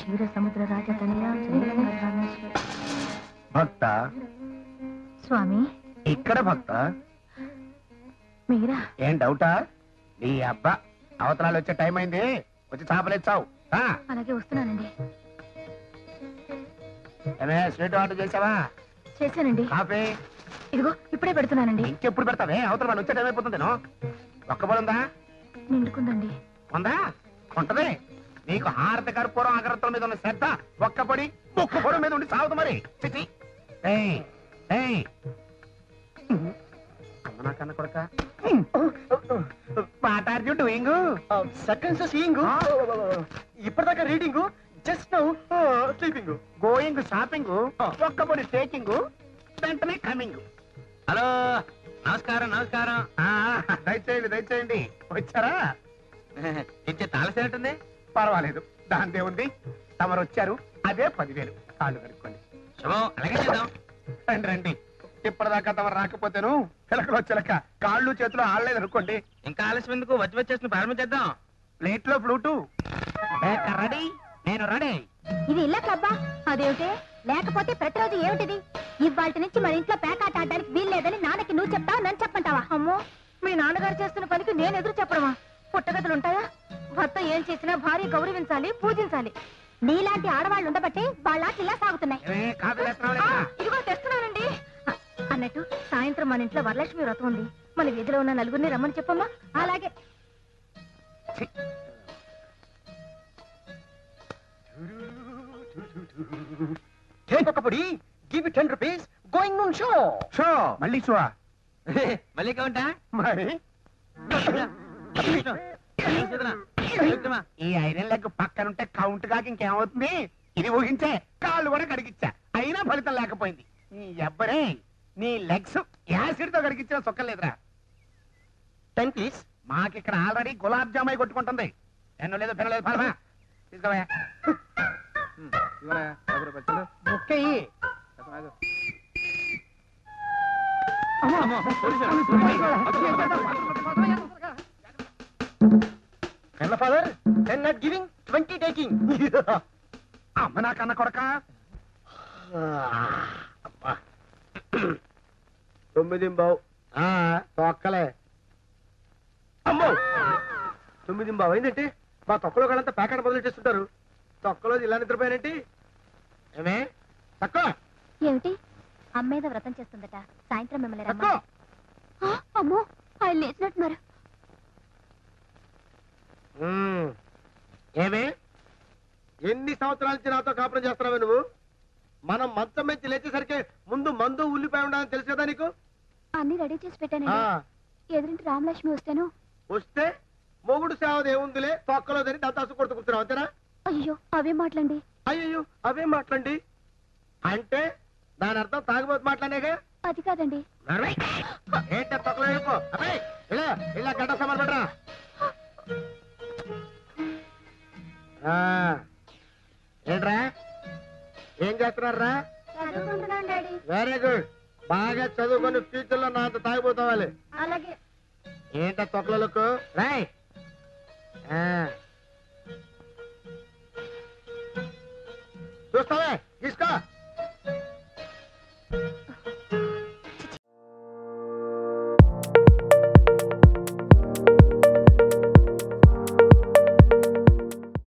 క్షీర సముద్ర రాజతనయ భక్త స్వామి ఇక్కడ భక్త మీరా? ఏం డౌటా? నీ అబ్బా అవతరాలు వచ్చే టైం అయింది, వచ్చి చేపలేచ్చావు. అలాగే వస్తున్నానండి. స్వీట్ ఆర్డర్ చేసావా? చేశానండి. కాఫీ ఇదిగో ఇప్పుడే పెడుతున్నానండి. ఇంకెప్పుడు పెడతావే? అవతల వాళ్ళు వచ్చే టైం అయిపోతుంది. ఒక్క పొడి ఉందా? నిండుకుందండి. ఉందా? ఉంటది. నీకు హారతి కర్పూరం అగరత్తుల మీద ఉన్న శ్రద్ధ ఒక్క పొడి ముక్కు పొడి మీద ఉండి సాగుతు మరి. చిచి అమ్మనా కన్న కొడక. What are you doing? Seconds seeing, ఇప్పటిదాకా reading, just now sleeping. Going shopping, ఒక్క పొడి టేకింగ్, వెంటనే కమింగ్. హలో, నమస్కారం. నమస్కారం. దయచేయండి దయచేయండి. వచ్చారా? ఇచ్చే తాళసేనట్టుంది. పర్వాలేదు, దాందే ఉంది. తమరు వచ్చారు, అదే 10,000. కాళ్ళు కడుక్కోండి. శుభం, అలాగే చేద్దాం. రండి రండి. ఇప్పటిదాకా తమరు రాకపోతేను పిలకలో చిలక కాళ్ళు చేతులు ఆడలేదు అనుకోండి. ఇంకా ఆలస్యం ఎందుకు? వచ్చి వచ్చేసిన ప్రారంభించేద్దాం. ప్లేట్ లో ఫ్లూటు. రెడీ? నేను రెడీ. ఇది ఇళ్ళ క్లబ్బా? అదేమిటి? లేకపోతే ప్రతిరోజు ఏమిటిది? ఇవాళ నుంచి మన ఇంట్లో పేకాట ఆడడానికి వీల్లేదని నాన్నకి నువ్వు చెప్తావా, నన్ను చెప్పంటావా? అమ్మో, మీ నాన్నగారు చేస్తున్న పనికి నేను ఎదురు చెప్పడమా? పుట్టగతులుంటాయా? భర్త ఏం చేసినా భార్య గౌరవించాలి, పూజించాలి. నీలాంటి ఆడవాళ్ళు ఉండబట్టి వాళ్ళ ఇలా సాగుతున్నాయి. ఇదిగో తెస్తున్నానండి. అన్నట్టు సాయంత్రం మన ఇంట్లో వరలక్ష్మి వ్రతం ఉంది. మన వీధిలో ఉన్న నలుగురిని రమ్మని చెప్పమ్మా. అలాగే. Take a పొడి, give it 10 rupees, going on show. Show మళ్ళీ షో. మళ్ళీ కౌంటా? మరి ఈ ఐరన్ లెగ్ పక్కనుంటే కౌంట్ కాక ఇంకేమవుతుంది? ఇది ఊహించే కాళ్ళు కూడా కడిగిచ్చా, అయినా ఫలితం లేకపోయింది. నీ ఎవ్వరే నీ లెగ్స్ యాసిడ్ తో కడిగిచ్చిన సొక్కలేదురా. 10 please. మాకిక్కడ ఆల్రెడీ గులాబ్ జామాయి కొట్టుకుంటుంది. ఎన్నో లేదు పిల్లలేదు. పరమా తీసుకోవా. ముక్కయి ఫాదర్, 10 not giving, 20 taking. అమ్మ నా కన్న కొడక. 9 తొక్కలే. అమ్మో, 9 అయిందంటే మా తొక్కలో కాలంతా ప్యాకెట్ బదులు చేస్తుంటారు. తొక్కలో ఇలా నిద్రపోయానంటే ఏమే తక్కువ. ఏమిటి? అమ్మేద వ్రతం చేస్తుందట. సాయంత్రం మిమ్మల్ని తక్కువ. అమ్మో, ఆయన లేచినట్టున్నారు. ఏమే, ఎన్ని సంవత్సరాల నుంచి నాతో కాపురం చేస్తున్నావే నువ్వు? మనం మంచం మెచ్చి లేచేసరికి ముందు మందు ఉల్లిపాయ ఉండాలని తెలుసు కదా నీకు? అన్ని రెడీ చేసి పెట్టాను. ఎదురింటి రామలక్ష్మి వస్తేను. వస్తే మొగుడు సేవది ఏముందిలే, తొక్కలో దాన్ని దత్తాసు కొడుతూ కూర్చున్నావు అంతేనా? అయ్యో, అవే మాటలండి. అయ్యో, అవే మాట్లాడండి అంటే దాని అర్థం తాగుబోతు మాట్లాడేగా? అది కాదండి. ఏంట తొక్కలో వెళ్ళిపో. అబ్బాయి ఇలా ఇలా గడ్డ సమాన్ పడరా. ఏంట్రా, ఏం చేస్తున్నారా? Very good. బాగా చదువుకొని ఫ్యూచర్ లో నాతో తాగిపోతావాలి. అలాగే. ఏంట తొక్కలకు రాయ్. చూస్తావే, తీసుకో.